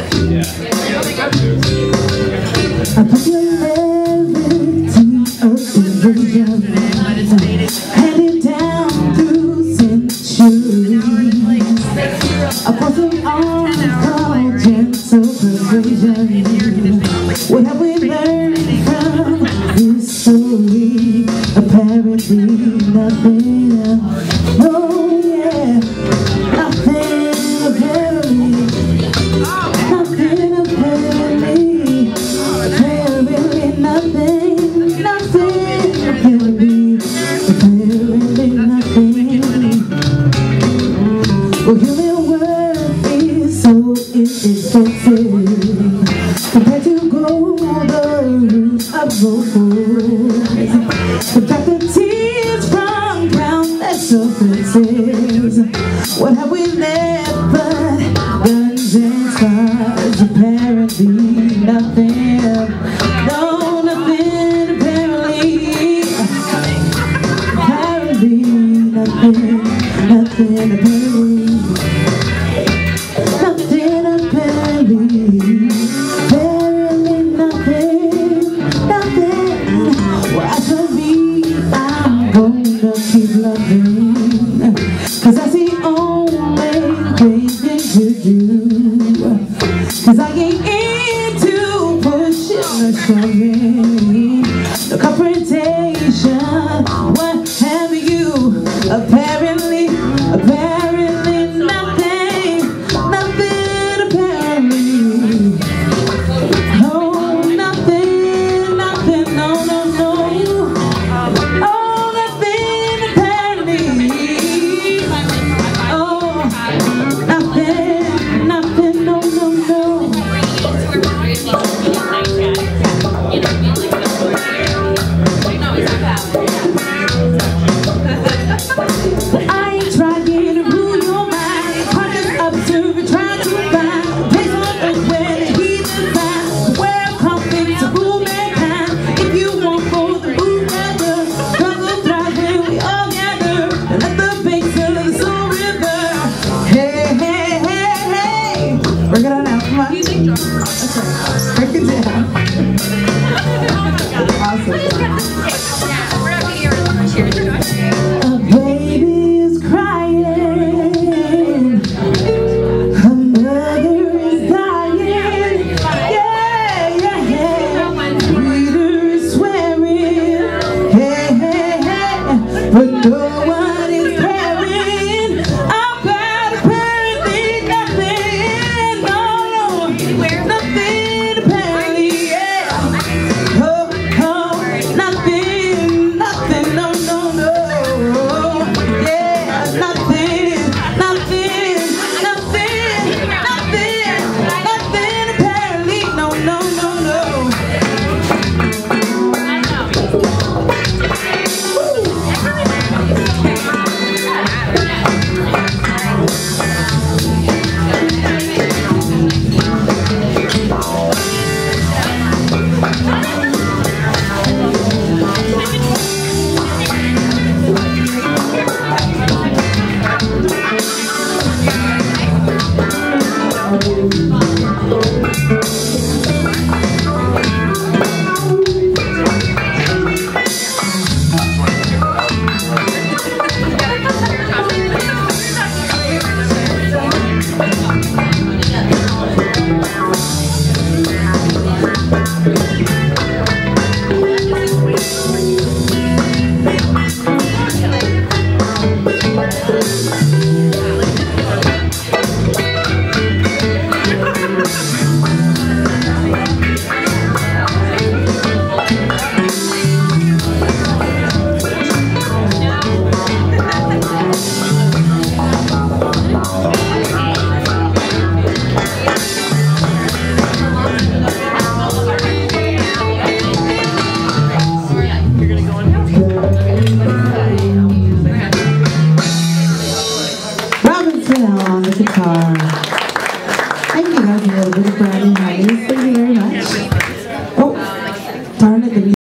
I put your melody of illusion, handed down through centuries. I put them on called gentle persuasion. What have we learned from history? Apparently nothing. Oh yeah, nothing apparently. Nothing apparently. Apparently nothing. Nothing apparently. Apparently nothing. Well, human worth is so inexpensive compared to gold, the roots of gold. Subtract the tears from countless surfaces. What have we left but guns and scars? Apparently nothing. No, nothing apparently. Apparently nothing. Nothing apparently. Nothing apparently. Apparently nothing. Nothing. Well, as for me, I'm gonna keep loving, 'cause that's the only great thing to do. 'Cause I ain't into pushing or shoving, no confrontation, what have you. Apparently, apparently nothing, nothing apparently. Oh, nothing, nothing, no, no, no. Oh, nothing apparently. Oh, nothing, nothing, no, no, no. I ain't trying to rule your mind. Conscious observer trying to find place on earth where the heathen find where conflict to rule mankind. If you want for the moon weather, struggle thrive when we all gather and let the banks of the Soul River. Hey, hey, hey, hey. Work it on now, come on. Okay, break it down. Awesome. A baby is crying, her mother is dying. Yeah, yeah, yeah. Reader is swearing. Hey, hey, hey. But no one is caring about apparently nothing. No, no, nothing apparently. Yeah. Oh, oh, nothing, nothing. No, no, no. Yeah, nothing, nothing, nothing, nothing, nothing apparently. No, no, no, no. Robin Fennell on the guitar. Thank you guys a little bit for having me.